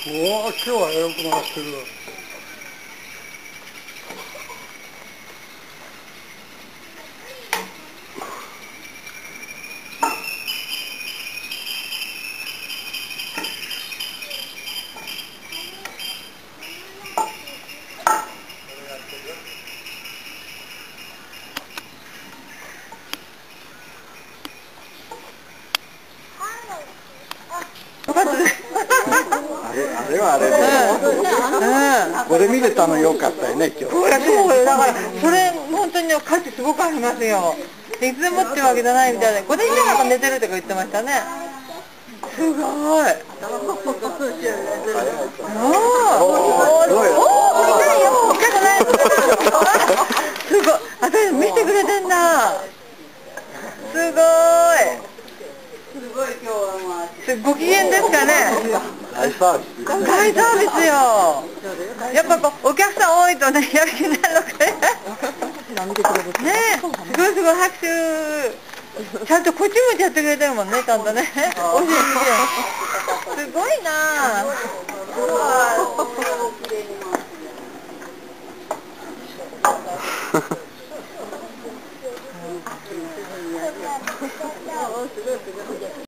今日はよく回ってる。あれはあれで、これ見れたのよかったよね、今日。 そうよ、だからそれ本当に価値すごくありますよ。いつでもってわけじゃないみたいで、5年目なんか寝てるとか言ってましたね。すごい。おー、見たいよ、見たくない。すごい、私見てくれてんだ。すごい。ご機嫌ですかね。 大サービス。 大サービスよ。やっぱこうお客さん多いとね、やる気になるのかね。ねえ、すごいすごい拍手。ちゃんとこっち向いてやってくれてるもんね、ちゃんとね。おいしいすごいなぁ。